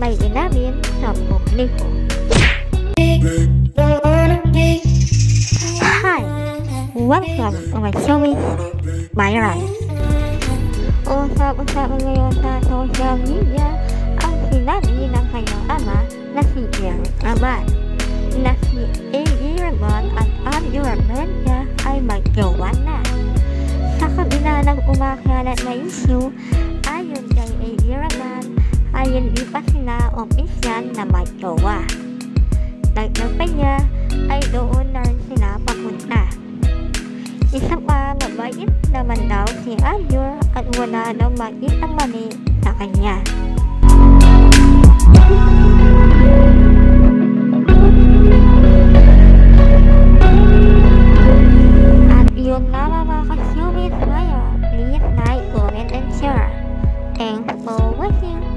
may inamin sa publiko. Hi! Welcome to my showbiz viral. Usap-usapan ngayon sa social media ang sinabi ng kanyang ama na si Raval na si Raval at Aljur Abrenica ay magjowa na. Sa kabila ng umakalat na issue, ayon kay Raval ay hindi pa sila opisyal na magjowa. Dagdag pa niya ay doon na rin sila papunta. Isa pa, mabait naman daw si Aljur at wala daw makitang mali sa kanya. At yun na mga ka-showbiz ngayon, please like, comment, and share. Thanks for watching.